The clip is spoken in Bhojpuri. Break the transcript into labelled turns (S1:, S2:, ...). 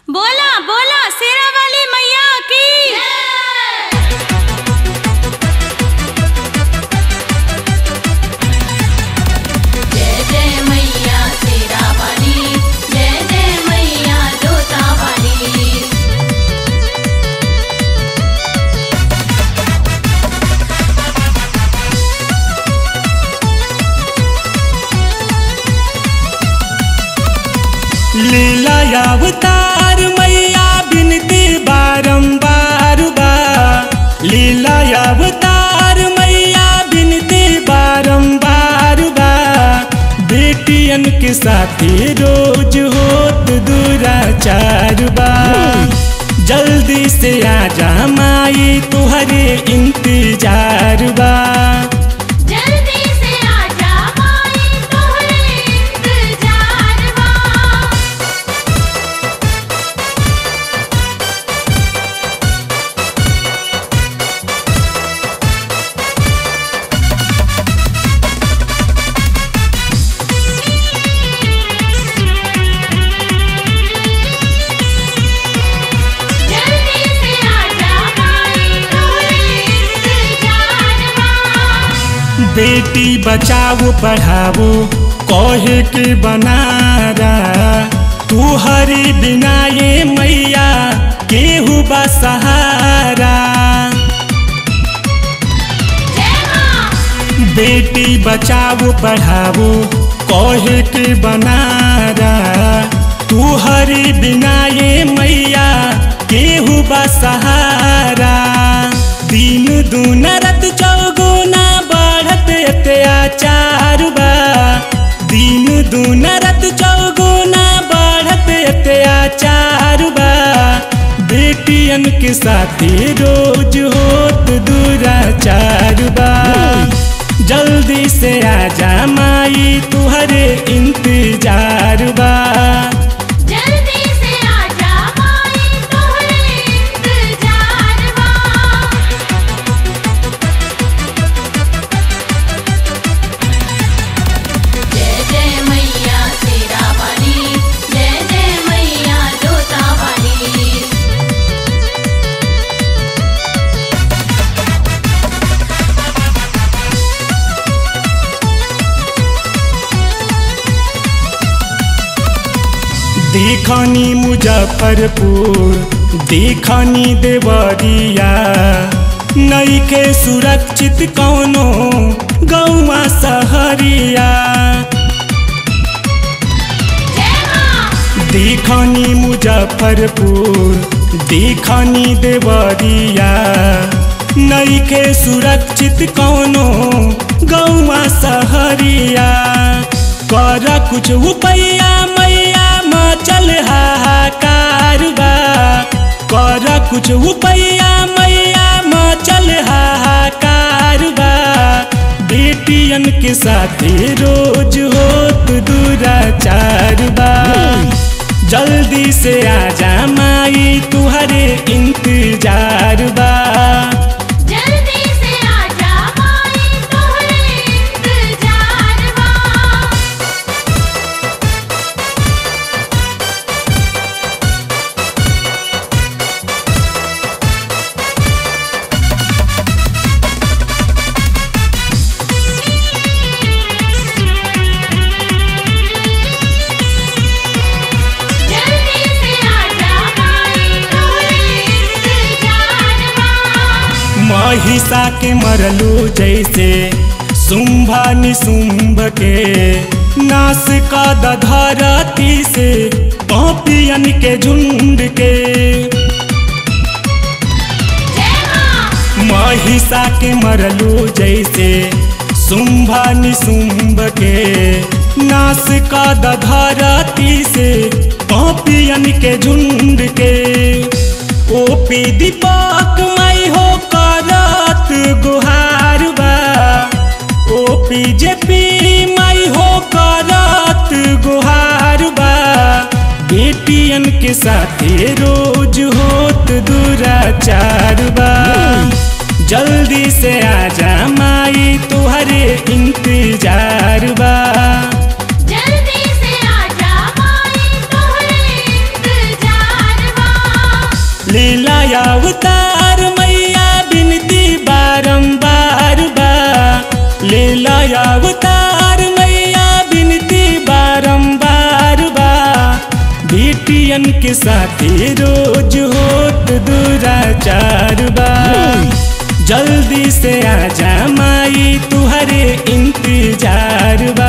S1: बोला बोला शेरा वाली मैया की
S2: जय जय मैया शेरा वाली, जय जय मैया जोता वाली।
S3: लीला अवतार मैया बिनती बारंबार बा। लीला अवतार मैया बिनती बारंबार बा। बेटियन के साथी रोज होत दुराचार बा। जल्दी से आजा माई तुहरे इंतजार बा।
S2: जल्दी से आजा माई तोहरे इंतजार बा। जल्दी से आजा माई तोहरे इंतजार बा।
S3: बेटी बचाओ पढ़ाओ कहे के बनारा। तू हरी बिना ये मैया केहू बा सहारा।
S2: जय मां।
S3: बेटी बचाओ पढ़ाओ कहे के बनारा। तू हरी बिना ये मैया केहू बा सहारा। दिन दून रात चौगुना बढ़त अत्याचार बा। दिन दून रात चौगुना बढ़त अत्याचार बा। बेटियन के साथी रोज होत दुराचार बा। जल्दी से आजा माई तुहरे इंतजार बा।
S2: जल्दी से आजा माई तोहरे इंतजार बा। जय जय मैया शेरा वाली, जय जय मैया जोता वाली।
S3: देखनी मुजफ्फरपुर देखनी देवरिया। नइखे सुरक्षित कौनो गौवा सहरिया।
S2: जय मां।
S3: देखनी मुजफ्फरपुर देखनी देवरिया। नइखे सुरक्षित कौनो गौवा सहरिया। कर कुछ उपैया मैया मचल हाहाकार बा। कर कुछ उपैया मैया मचल हाहाकार बा। बेटियन के साथी रोज होत दुराचार बा। जल्दी से आजा माई तुहरे इंतजार बा।
S2: जल्दी से आजा माई तोहरे इंतजार बा। जल्दी से आजा माई तोहरे इंतजार बा।
S3: महिषा के मरलू जैसे शुंभा निशुंभ के। नाश का धरती से पापियन के झुंड के।
S2: जय मां।
S3: महिषा के मरलू जैसे शुंभा निशुंभ के। नाश का धरती से पापियन के झुंड के। ओपी दीपक मई हो करत गुहार बा। ओपी जेपी मई हो करत गुहार बा। बेटियन के साथे रोज होत दुराचार बा। जल्दी से आजा माई तुहरे इंतजार बा।
S2: जल्दी से आजा माई तोहरे इंतजार
S3: लीला अवतार मैया बिनती बारंबार बा। लीला अवतार मैया बिनती बारंबार बा। बेटियन के साथी रोज होत दुराचार बा। जल्दी से आजा माई तुहरे इंतजार बा।